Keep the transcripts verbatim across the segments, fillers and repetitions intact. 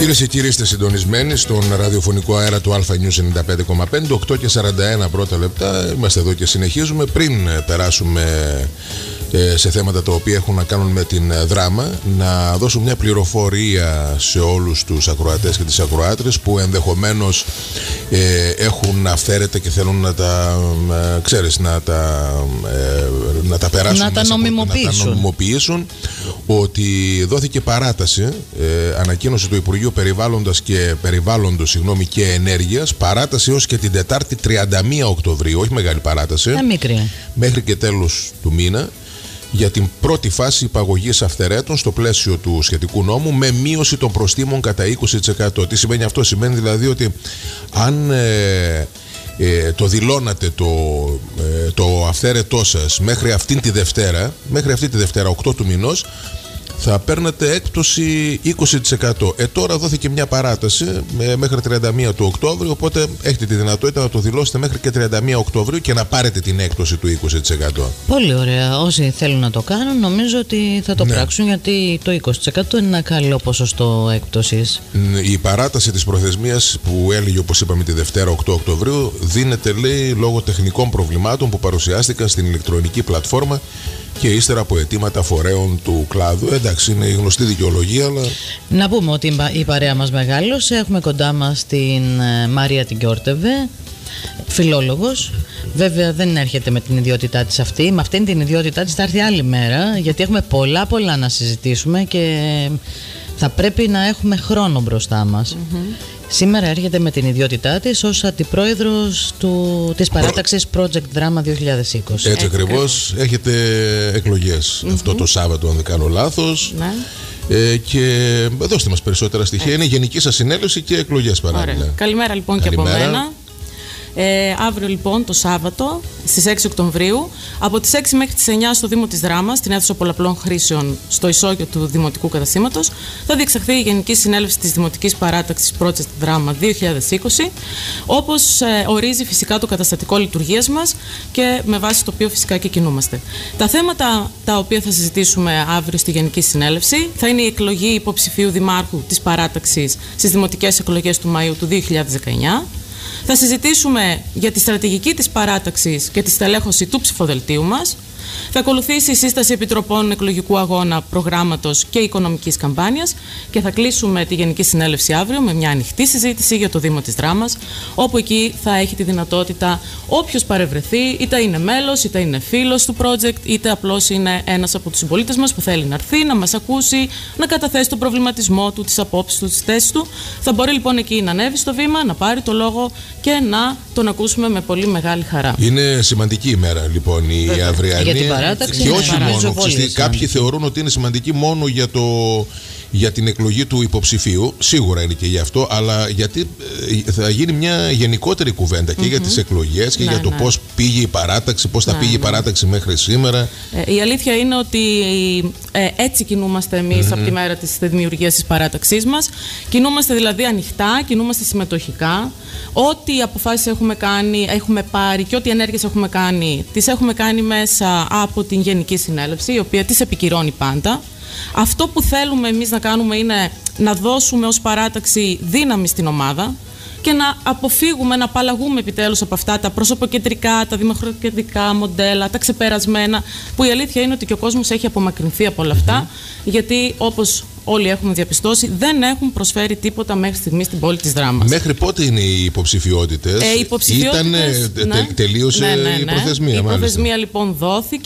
Κυρίες και κύριοι, είστε συντονισμένοι στον ραδιοφωνικό αέρα του Alpha News ενενήντα πέντε κόμμα πέντε, οκτώ και σαράντα ένα πρώτα λεπτά. Είμαστε εδώ και συνεχίζουμε. Πριν περάσουμε σε θέματα τα οποία έχουν να κάνουν με την δράμα, να δώσω μια πληροφορία σε όλους τους ακροατές και τις ακροάτρες που ενδεχομένως ε, έχουν αυθαίρετα και θέλουν να τα, ε, ξέρεις, να τα, ε, να τα περάσουν, να τα νομιμοποιήσουν. Να τα νομιμοποιήσουν ότι δόθηκε παράταση, ε, ανακοίνωση του Υπουργείου Περιβάλλοντος και, Περιβάλλοντος, συγγνώμη, και Ενέργειας, παράταση έως και την Τετάρτη τριάντα μία Οκτωβρίου, όχι μεγάλη παράταση, ε, μικρή, μέχρι και τέλος του μήνα, για την πρώτη φάση υπαγωγής αυθαιρέτων στο πλαίσιο του σχετικού νόμου, με μείωση των προστίμων κατά είκοσι τοις εκατό. Τι σημαίνει αυτό? Σημαίνει δηλαδή ότι αν ε, ε, το δηλώνατε το, ε, το αυθαίρετό σας μέχρι αυτήν τη Δευτέρα, μέχρι αυτή τη Δευτέρα οκτώ του μηνός, θα παίρνατε έκπτωση είκοσι τοις εκατό. Ε, τώρα δόθηκε μια παράταση ε, μέχρι τριάντα μία του Οκτώβριου, οπότε έχετε τη δυνατότητα να το δηλώσετε μέχρι και τριάντα μία Οκτωβρίου και να πάρετε την έκπτωση του είκοσι τοις εκατό. Πολύ ωραία. Όσοι θέλουν να το κάνουν, νομίζω ότι θα το ναι. πράξουν, γιατί το είκοσι τοις εκατό είναι ένα καλό ποσοστό έκπτωσης. Η παράταση της προθεσμίας που έλεγε, όπως είπαμε, τη Δευτέρα οκτώ Οκτωβρίου, δίνεται, λέει, λόγω τεχνικών προβλημάτων που παρουσιάστηκαν στην ηλεκτρονική πλατφόρμα και ύστερα από αιτήματα φορέων του κλάδου. Εντάξει, είναι η γνωστή δικαιολογία, αλλά... Να πούμε ότι η παρέα μας μεγάλωσε. Έχουμε κοντά μας την Μάρια την Κιόρτεβε, φιλόλογος. Βέβαια δεν έρχεται με την ιδιότητά της αυτή. Με αυτήν την ιδιότητά της θα έρθει άλλη μέρα, γιατί έχουμε πολλά πολλά να συζητήσουμε και θα πρέπει να έχουμε χρόνο μπροστά μας. Mm-hmm. Σήμερα έρχεται με την ιδιότητά της ως αντιπρόεδρος του, της παράταξης Project Drama δύο χιλιάδες είκοσι. Έτσι ακριβώς. Έχετε εκλογές mm-hmm. αυτό το Σάββατο, αν δεν κάνω λάθος. Ναι. Ε, και δώστε μας περισσότερα στοιχεία. Έτσι. Είναι η γενική σας συνέλευση και εκλογές παράλληλα. Ωραία. Καλημέρα λοιπόν. Καλημέρα. Και από μένα. Ε, αύριο λοιπόν το Σάββατο στις έξι Οκτωβρίου από τις έξι μέχρι τις εννιά στο Δήμο της Δράμας, στην αίθουσα πολλαπλών χρήσεων στο ισόγειο του Δημοτικού Καταστήματος, θα διεξαχθεί η Γενική Συνέλευση της Δημοτικής Παράταξης Project Drama δύο χιλιάδες είκοσι, όπως ε, ορίζει φυσικά το καταστατικό λειτουργίας μας και με βάση το οποίο φυσικά και κινούμαστε. Τα θέματα τα οποία θα συζητήσουμε αύριο στη Γενική Συνέλευση θα είναι η εκλογή υποψηφίου δημάρχου της παράταξης στις δημοτικές εκλογές του Μαΐου του δύο χιλιάδες δεκαεννιά. Θα συζητήσουμε για τη στρατηγική της παράταξης και τη στελέχωση του ψηφοδελτίου μας. Θα ακολουθήσει η σύσταση επιτροπών εκλογικού αγώνα, προγράμματος και οικονομικής καμπάνιας και θα κλείσουμε τη Γενική Συνέλευση αύριο με μια ανοιχτή συζήτηση για το Δήμο της Δράμας, όπου εκεί θα έχει τη δυνατότητα όποιος παρευρεθεί, είτε είναι μέλος, είτε είναι φίλος του project, είτε απλώς είναι ένας από τους συμπολίτες μας που θέλει να έρθει, να μας ακούσει, να καταθέσει τον προβληματισμό του, τις απόψεις του, τις θέσεις του. Θα μπορεί λοιπόν εκεί να ανέβει στο βήμα, να πάρει το λόγο και να τον ακούσουμε με πολύ μεγάλη χαρά. Είναι σημαντική ημέρα λοιπόν η Βέβαια. αυριανή. Για την παράταξη, και όχι μόνο. Ξεστή, κάποιοι θεωρούν ότι είναι σημαντική μόνο για, το, για την εκλογή του υποψηφίου. Σίγουρα είναι και γι' αυτό, αλλά γιατί θα γίνει μια γενικότερη κουβέντα και mm-hmm. για τις εκλογές και ναι, για το ναι. πώς πήγε η παράταξη, πώς ναι, θα πήγε ναι. η παράταξη μέχρι σήμερα. Ε, η αλήθεια είναι ότι ε, έτσι κινούμαστε εμείς mm-hmm. από τη μέρα της δημιουργίας της παράταξής μας. Κινούμαστε δηλαδή ανοιχτά, κινούμαστε συμμετοχικά. Ό,τι αποφάσεις έχουμε κάνει, έχουμε πάρει και ό,τι ενέργειες έχουμε κάνει, τις έχουμε κάνει μέσα από την Γενική Συνέλευση, η οποία τις επικυρώνει πάντα. Αυτό που θέλουμε εμείς να κάνουμε είναι να δώσουμε ως παράταξη δύναμη στην ομάδα και να αποφύγουμε, να απαλλαγούμε επιτέλους από αυτά τα προσωποκεντρικά, τα δημοκρατικά μοντέλα, τα ξεπερασμένα, που η αλήθεια είναι ότι και ο κόσμος έχει απομακρυνθεί από όλα αυτά, mm-hmm. γιατί όπως όλοι έχουμε διαπιστώσει, δεν έχουν προσφέρει τίποτα μέχρι στιγμή στην πόλη της Δράμας. Μέχρι πότε είναι οι υποψηφιότητες? Ε, οι υποψηφιότητες Ήταν, ναι, τε, τελείωσε ναι, ναι, ναι. η προθεσμία. Η μάλιστα. προθεσμία λοιπόν δόθηκε.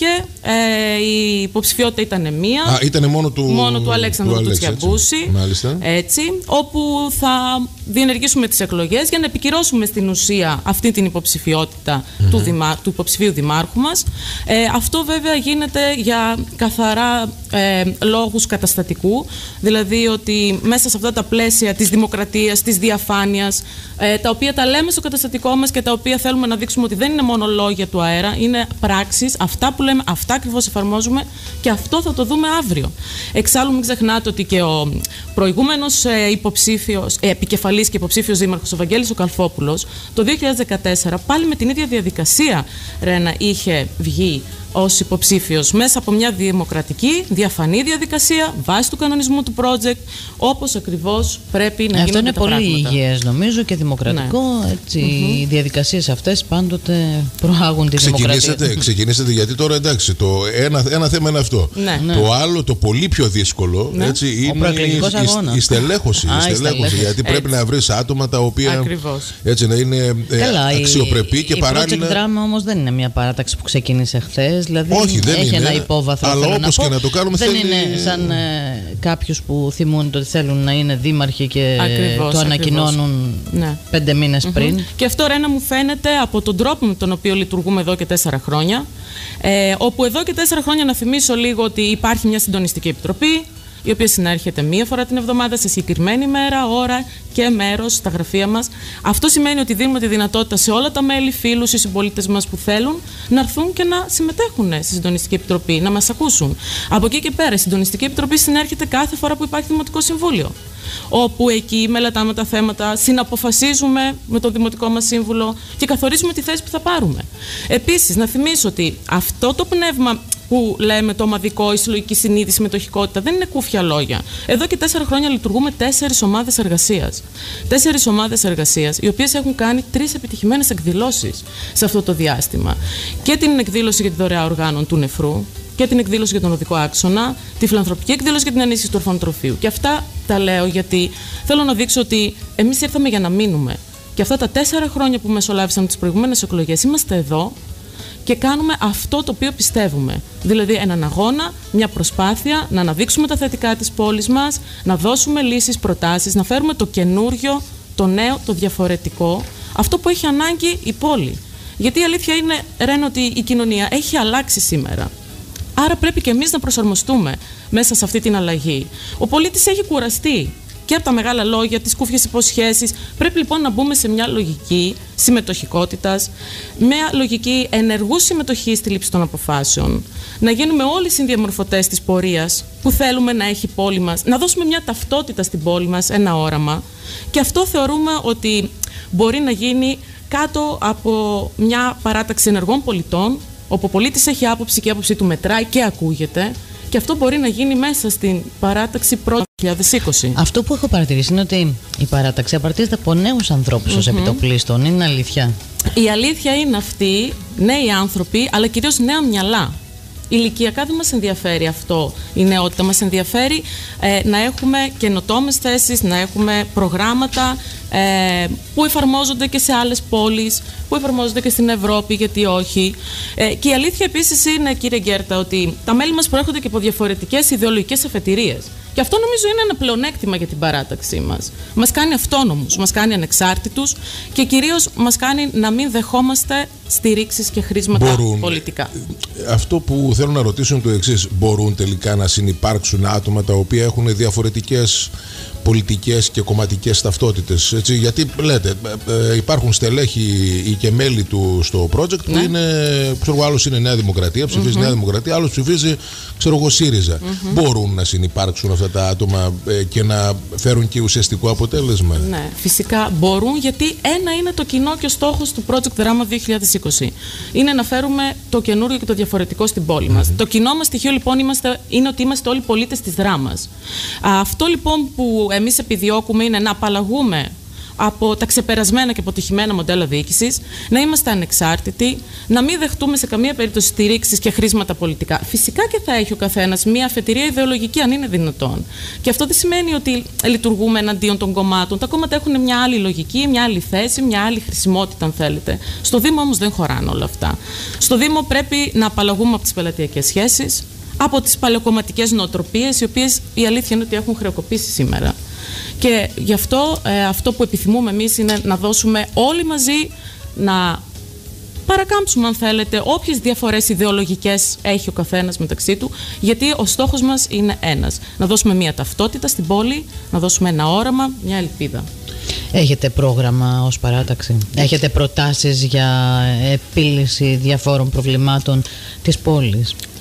Ε, η υποψηφιότητα ήταν μία. Α, ήταν μόνο του, μόνο του Αλέξανδρου του Τσιαμπούση. Έτσι. έτσι. Όπου θα διενεργήσουμε τις εκλογές για να επικυρώσουμε στην ουσία αυτή την υποψηφιότητα mm-hmm. του, δημά, του υποψηφίου δημάρχου μας. Ε, αυτό βέβαια γίνεται για καθαρά ε, λόγους καταστατικού. Δηλαδή ότι μέσα σε αυτά τα πλαίσια της δημοκρατίας, της διαφάνειας, ε, τα οποία τα λέμε στο καταστατικό μας και τα οποία θέλουμε να δείξουμε ότι δεν είναι μόνο λόγια του αέρα, είναι πράξεις, αυτά που λέμε, αυτά ακριβώς εφαρμόζουμε και αυτό θα το δούμε αύριο. Εξάλλου μην ξεχνάτε ότι και ο προηγούμενος ε, υποψήφιος, ε, επικεφαλής και υποψήφιος δήμαρχος, ο Βαγγέλης ο Καλφόπουλος, το δύο χιλιάδες δεκατέσσερα πάλι με την ίδια διαδικασία, Ρένα, είχε βγει ως υποψήφιος μέσα από μια δημοκρατική, διαφανή διαδικασία βάσει του κανονισμού του project, όπως ακριβώς πρέπει να γίνονται τα πράγματα. Αυτό είναι πολύ υγιές νομίζω και δημοκρατικό. Ναι. Έτσι, mm-hmm. Οι διαδικασίες αυτές πάντοτε προάγουν τη ξεκινήσετε, δημοκρατία. Ξεκινήσετε γιατί τώρα εντάξει, το ένα, ένα θέμα είναι αυτό. Ναι. Το άλλο, το πολύ πιο δύσκολο, ναι. έτσι, είναι η, η, η στελέχωση. Α, η στελέχωση γιατί έτσι. Πρέπει να βρεις άτομα τα οποία έτσι, να είναι Καλά, αξιοπρεπή η, και η παράλληλα. Η Project Drama όμως δεν είναι μια παράταξη που ξεκίνησε χθες. Δηλαδή όχι, δεν έχει είναι, ένα υπόβαθρο. Αλλά όπως να και να το κάνουμε δεν θέλει... είναι σαν ε, κάποιους που θυμούνται ότι θέλουν να είναι δήμαρχοι και ακριβώς, το ανακοινώνουν ναι. πέντε μήνες mm-hmm. πριν. Και αυτό, Ρένα, μου φαίνεται από τον τρόπο με τον οποίο λειτουργούμε εδώ και τέσσερα χρόνια. Ε, όπου εδώ και τέσσερα χρόνια, να θυμίσω λίγο ότι υπάρχει μια συντονιστική επιτροπή, η οποία συνέρχεται μία φορά την εβδομάδα σε συγκεκριμένη μέρα, ώρα και μέρος στα γραφεία μας. Αυτό σημαίνει ότι δίνουμε τη δυνατότητα σε όλα τα μέλη, φίλους ή συμπολίτες μας που θέλουν να έρθουν και να συμμετέχουν στη Συντονιστική Επιτροπή, να μας ακούσουν. Από εκεί και πέρα, η Συντονιστική Επιτροπή συνέρχεται κάθε φορά που υπάρχει Δημοτικό Συμβούλιο. Όπου εκεί μελετάμε τα θέματα, συναποφασίζουμε με τον Δημοτικό μας Σύμβουλο και καθορίζουμε τη θέση που θα πάρουμε. Επίσης, να θυμίσω ότι αυτό το πνεύμα που λέμε το ομαδικό, η συλλογική συνείδηση, η συμμετοχικότητα, δεν είναι κούφια λόγια. Εδώ και τέσσερα χρόνια λειτουργούμε τέσσερις ομάδες εργασίας. Τέσσερις ομάδες εργασίας, οι οποίες έχουν κάνει τρεις επιτυχημένες εκδηλώσεις σε αυτό το διάστημα. Και την εκδήλωση για τη δωρεά οργάνων του νεφρού, και την εκδήλωση για τον οδικό άξονα, τη φιλανθρωπική εκδήλωση για την ενίσχυση του ορφανοτροφείου. Και αυτά τα λέω γιατί θέλω να δείξω ότι εμείς ήρθαμε για να μείνουμε. Και αυτά τα τέσσερα χρόνια που μεσολάβησαν τις προηγούμενες εκλογές, είμαστε εδώ και κάνουμε αυτό το οποίο πιστεύουμε. Δηλαδή έναν αγώνα, μια προσπάθεια να αναδείξουμε τα θετικά της πόλης μας, να δώσουμε λύσεις, προτάσεις, να φέρουμε το καινούριο, το νέο, το διαφορετικό, αυτό που έχει ανάγκη η πόλη. Γιατί η αλήθεια είναι, Ρένα, ότι η κοινωνία έχει αλλάξει σήμερα. Άρα πρέπει και εμείς να προσαρμοστούμε μέσα σε αυτή την αλλαγή. Ο πολίτης έχει κουραστεί και από τα μεγάλα λόγια, τις κούφιες υποσχέσεις. Πρέπει λοιπόν να μπούμε σε μια λογική συμμετοχικότητας, μια λογική ενεργού συμμετοχής στη λήψη των αποφάσεων. Να γίνουμε όλοι συνδιαμορφωτές της πορείας που θέλουμε να έχει η πόλη μας, να δώσουμε μια ταυτότητα στην πόλη μας, ένα όραμα. Και αυτό θεωρούμε ότι μπορεί να γίνει κάτω από μια παράταξη ενεργών πολιτών, όπου ο πολίτης έχει άποψη και η άποψη του μετράει και ακούγεται, και αυτό μπορεί να γίνει μέσα στην παράταξη πρώτη δύο χιλιάδες είκοσι. Αυτό που έχω παρατηρήσει είναι ότι η παράταξη απαρτίζεται από νέους ανθρώπους mm-hmm. ως επιτοπλίστων. Είναι αλήθεια? Η αλήθεια είναι αυτή, νέοι άνθρωποι, αλλά κυρίως νέα μυαλά. Ηλικιακά δεν μας ενδιαφέρει αυτό η νεότητα. Μας ενδιαφέρει ε, να έχουμε καινοτόμες θέσεις, να έχουμε προγράμματα ε, που εφαρμόζονται και σε άλλες πόλεις, που εφαρμόζονται και στην Ευρώπη, γιατί όχι. Ε, και η αλήθεια επίσης είναι, κύριε Γκέρτα, ότι τα μέλη μας προέρχονται και από διαφορετικές ιδεολογικές αφετηρίες. Και αυτό νομίζω είναι ένα πλεονέκτημα για την παράταξή μας. Μας κάνει αυτόνομους, μας κάνει ανεξάρτητους και κυρίως μας κάνει να μην δεχόμαστε στηρίξεις και χρήσματα μπορούν, πολιτικά. Αυτό που θέλω να ρωτήσω είναι το εξής. Μπορούν τελικά να συνυπάρξουν άτομα τα οποία έχουν διαφορετικές πολιτικές και κομματικές ταυτότητες? Έτσι, γιατί λέτε, ε, υπάρχουν στελέχοι ή και μέλη του στο project που ναι. είναι, ξέρω, άλλος είναι Νέα Δημοκρατία, ψηφίζει mm-hmm. Νέα Δημοκρατία, άλλος ψηφίζει, ξέρω εγώ, ΣΥΡΙΖΑ. Mm-hmm. Μπορούν να συνυπάρξουν αυτά τα άτομα ε, και να φέρουν και ουσιαστικό αποτέλεσμα? Ναι, φυσικά μπορούν, γιατί ένα είναι το κοινό και ο στόχος του Project Drama δύο χιλιάδες είκοσι. Είναι να φέρουμε το καινούριο και το διαφορετικό στην πόλη μας. Mm-hmm. Το κοινό μας στοιχείο λοιπόν είμαστε, είναι ότι είμαστε όλοι πολίτες της δράμας. Αυτό λοιπόν που εμείς επιδιώκουμε είναι να απαλλαγούμε από τα ξεπερασμένα και αποτυχημένα μοντέλα διοίκησης, να είμαστε ανεξάρτητοι, να μην δεχτούμε σε καμία περίπτωση στηρίξεις και χρήσματα πολιτικά. Φυσικά και θα έχει ο καθένας μια αφετηρία ιδεολογική, αν είναι δυνατόν. Και αυτό δεν σημαίνει ότι λειτουργούμε εναντίον των κομμάτων. Τα κόμματα έχουν μια άλλη λογική, μια άλλη θέση, μια άλλη χρησιμότητα, αν θέλετε. Στο Δήμο όμως δεν χωράνε όλα αυτά. Στο Δήμο πρέπει να απαλλαγούμε από τις πελατειακές σχέσεις, από τις παλαιοκομματικές νοοτροπίες, οι οποίες η αλήθεια είναι ότι έχουν χρεοκοπήσει σήμερα. Και γι' αυτό ε, αυτό που επιθυμούμε εμείς είναι να δώσουμε όλοι μαζί, να παρακάμψουμε, αν θέλετε, όποιες διαφορές ιδεολογικές έχει ο καθένας μεταξύ του, γιατί ο στόχος μας είναι ένας. Να δώσουμε μια ταυτότητα στην πόλη, να δώσουμε ένα όραμα, μια ελπίδα. Έχετε πρόγραμμα ως παράταξη? Έχετε προτάσεις για επίλυση διαφόρων προβλημάτων της πόλης?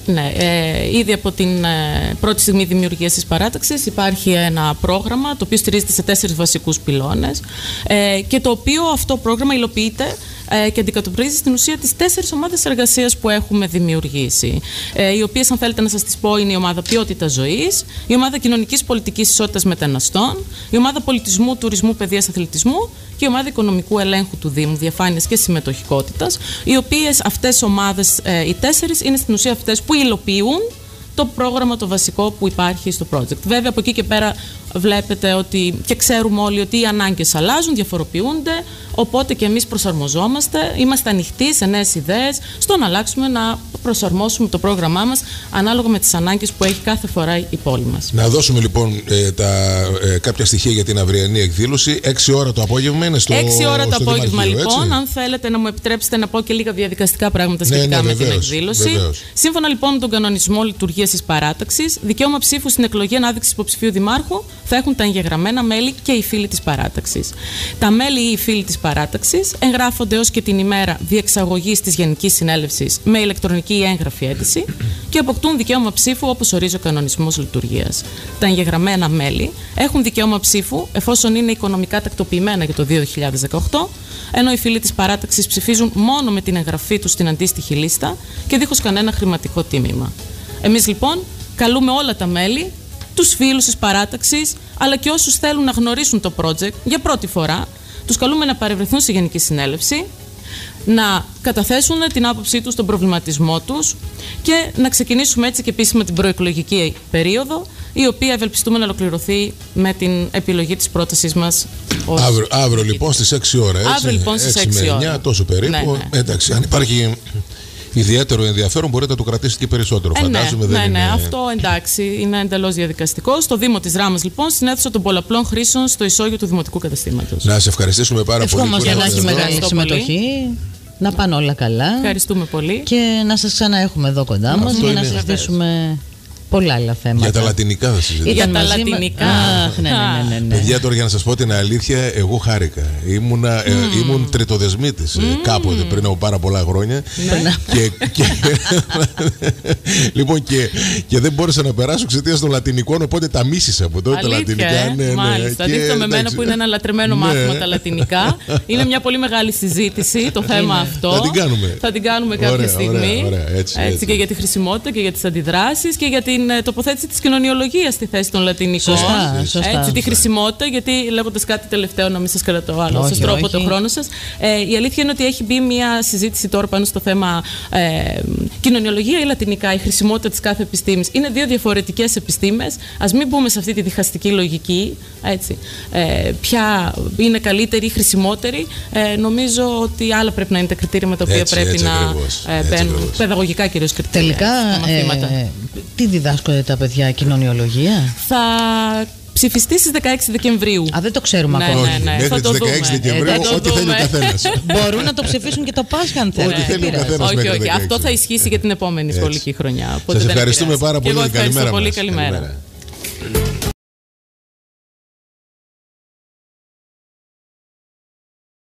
Ναι, ε, ήδη από την ε, πρώτη στιγμή δημιουργίας της παράταξης υπάρχει ένα πρόγραμμα το οποίο στηρίζεται σε τέσσερις βασικούς πυλώνες ε, και το οποίο αυτό πρόγραμμα υλοποιείται ε, και αντικατοπτρίζει στην ουσία τις τέσσερις ομάδες εργασίας που έχουμε δημιουργήσει, ε, οι οποίες, αν θέλετε να σας τις πω, είναι η ομάδα ποιότητας ζωής, η ομάδα κοινωνικής πολιτικής ισότητας μεταναστών, η ομάδα πολιτισμού, τουρισμού, παιδείας, αθλητισμού και η ομάδα οικονομικού ελέγχου του Δήμου, διαφάνειας και συμμετοχικότητας, οι οποίες αυτές ομάδες, ε, οι τέσσερις, είναι στην ουσία αυτές που υλοποιούν το πρόγραμμα το βασικό που υπάρχει στο project. Βέβαια, από εκεί και πέρα βλέπετε ότι και ξέρουμε όλοι ότι οι ανάγκες αλλάζουν, διαφοροποιούνται, οπότε και εμείς προσαρμοζόμαστε, είμαστε ανοιχτοί σε νέες ιδέες, στο να αλλάξουμε, να προσαρμόσουμε το πρόγραμμά μας ανάλογα με τις ανάγκες που έχει κάθε φορά η πόλη μας. Να δώσουμε λοιπόν ε, τα, ε, κάποια στοιχεία για την αυριανή εκδήλωση. έξι ώρα το απόγευμα είναι στο έξι ώρα το απόγευμα, Δημαρχείο, λοιπόν. Έτσι? Αν θέλετε να μου επιτρέψετε να πω και λίγα διαδικαστικά πράγματα σχετικά ναι, ναι, με βεβαίως, την εκδήλωση. βεβαίως. Σύμφωνα λοιπόν με τον κανονισμό λειτουργίας της παράταξης, δικαίωμα ψήφου στην εκλογή ανάδειξης υποψηφίου δημάρχου θα έχουν τα εγγεγραμμένα μέλη και οι φίλοι της παράταξης. Τα μέλη ή οι φίλοι της παράταξης εγγράφονται ως και την ημέρα διεξαγωγής της Γενικής Συνέλευσης με ηλεκτρονική ή έγγραφη αίτηση και αποκτούν δικαίωμα ψήφου όπως ορίζει ο κανονισμός λειτουργίας. Τα εγγεγραμμένα μέλη έχουν δικαίωμα ψήφου εφόσον είναι οικονομικά τακτοποιημένα για το δύο χιλιάδες δεκαοκτώ, ενώ οι φίλοι της παράταξης ψηφίζουν μόνο με την εγγραφή τους στην αντίστοιχη λίστα και δίχως κανένα χρηματικό τίμημα. Εμείς λοιπόν καλούμε όλα τα μέλη, τους φίλους της παράταξης, αλλά και όσους θέλουν να γνωρίσουν το project για πρώτη φορά, τους καλούμε να παρευρεθούν στη Γενική Συνέλευση, να καταθέσουν την άποψή τους, τον προβληματισμό τους και να ξεκινήσουμε έτσι και επίσημα την προεκλογική περίοδο, η οποία ευελπιστούμε να ολοκληρωθεί με την επιλογή της πρότασής μας. Ως... Αύριο, αύριο λοιπόν στις έξι ώρα, έτσι. Αύριο λοιπόν στις έξι, έξι ώρα. Τόσο περίπου. Ναι, ναι. Εντάξει, αν υπάρχει ιδιαίτερο ενδιαφέρον, μπορείτε να το κρατήσετε και περισσότερο. Ε, φαντάζομαι. Ναι, δεν ναι, είναι... ναι, αυτό εντάξει, είναι εντελώς διαδικαστικό. Στο Δήμο της Ράμας, λοιπόν, στην αίθουσα των πολλαπλών χρήσεων, στο ισόγειο του Δημοτικού Καταστήματος. Να σε ευχαριστήσουμε πάρα πολύ. Ευχόμαστε να έχει μεγάλη συμμετοχή. Να πάνε όλα καλά. Ευχαριστούμε πολύ. Και να σας ξαναέχουμε εδώ κοντά μας για να συζητήσουμε πολλά άλλα θέματα. Για τα λατινικά θα συζητήσουμε. Για τα λατινικά. Αχ, ναι, ναι, ναι, ναι, ναι. Παιδιά, τώρα για να σας πω την αλήθεια, εγώ χάρηκα. Ήμουνα, mm. ε, ήμουν τριτοδεσμίτης mm. ε, κάποτε πριν από πάρα πολλά χρόνια. Ναι. και, και, λοιπόν, και, και δεν μπόρεσα να περάσω εξαιτίας των λατινικών, οπότε τα μίσησα από τότε. Αλήθεια, τα λατινικά. Ε? Ναι, ναι, Μάλιστα. Αντίθετα με μένα που είναι ένα λατρεμένο ναι. μάθημα τα λατινικά. Είναι μια πολύ μεγάλη συζήτηση το θέμα αυτό. Θα την κάνουμε. Θα την κάνουμε κάποια ωραία, στιγμή. Ωραία, ωραία, έτσι, έτσι, έτσι. και για τη χρησιμότητα και για τις αντιδράσεις και για την τοποθέτηση της κοινωνιολογίας στη θέση των λατινικών. Σωστά, σωστά. Έτσι, τη χρησιμότητα, γιατί λέγοντας κάτι τελευταίο, να μην σας κρατώ άλλο, όχι, σας τρώω από όχι. το χρόνο σας. Ε, η αλήθεια είναι ότι έχει μπει μια συζήτηση τώρα πάνω στο θέμα ε, κοινωνιολογία ή λατινικά, η χρησιμότητα της κάθε επιστήμης. Είναι δύο διαφορετικές επιστήμες. Ας μην μπούμε σε αυτή τη διχαστική λογική. Έτσι. Ε, ποια είναι καλύτερη ή χρησιμότερη. Ε, νομίζω ότι άλλα πρέπει να είναι τα κριτήρια με τα οποία έτσι, πρέπει έτσι, να ακριβώς, ε, μπαίνουν. Παιδαγωγικά κυρίως κριτήρια. Τελικά, ε, τι διδάσκονται τα παιδιά, κοινωνιολογία? Θα ψηφιστεί στις δεκαέξι Δεκεμβρίου. Α, δεν το ξέρουμε ναι, ακόμα. Ναι, ναι, μέχρι θα τις το δεκαέξι δούμε. Δεκεμβρίου, Ε, ό,τι θέλει ο καθένας. Μπορούν να το ψηφίσουν και το Πάσχα αν θέλουν. Ό,τι θέλει ο καθένας. Όχι, μέχρι όχι. δεκαέξι. Αυτό θα ισχύει για την επόμενη Έτσι. σχολική χρονιά. Σας ευχαριστούμε πάρα πολύ. Και εγώ ευχαριστώ Καλημέρα πολύ. μας. Καλημέρα. Καλημέρα.